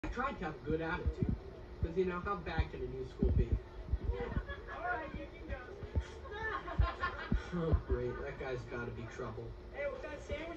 I tried to have a good attitude. Because, you know, how bad can a new school be? Alright, you can go. Oh, great. That guy's gotta be trouble. Hey, what's that saying?